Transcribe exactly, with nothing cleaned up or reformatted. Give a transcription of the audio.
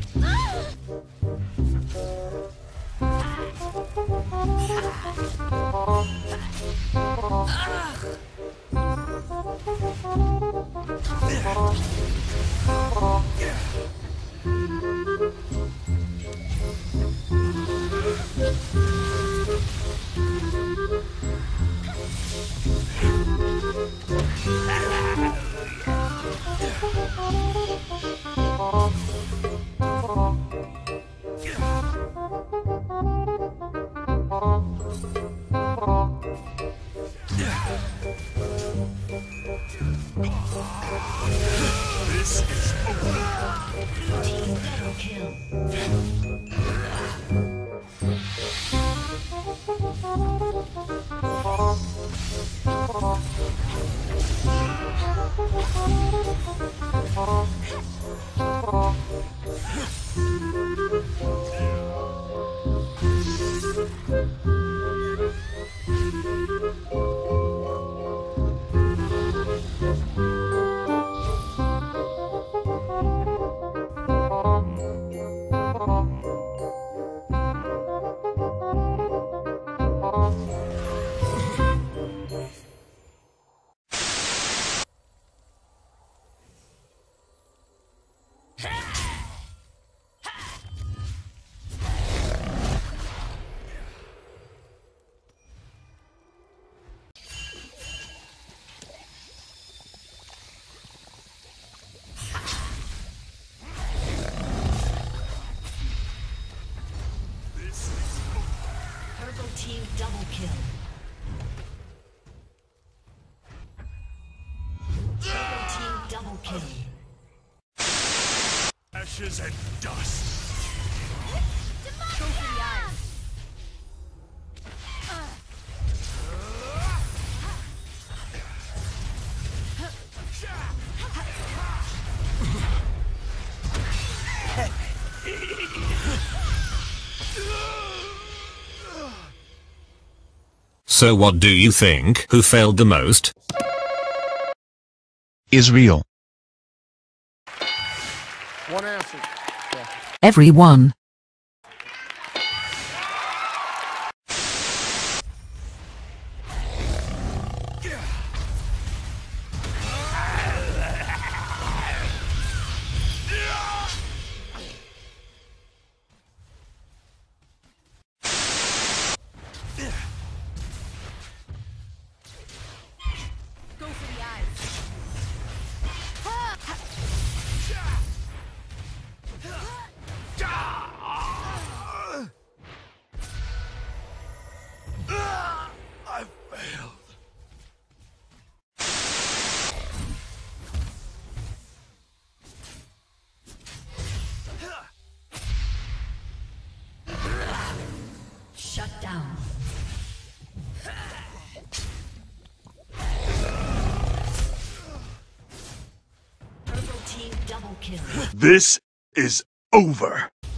This is over. Blue team double kill. Purple team double kill. Purple team double kill. Ashes and dust. Go for the eyes. So what do you think? Who failed the most? Israel. One answer. Yeah. Everyone. Go for the eyes. I failed. Shut down. Purple team double kill. This is over.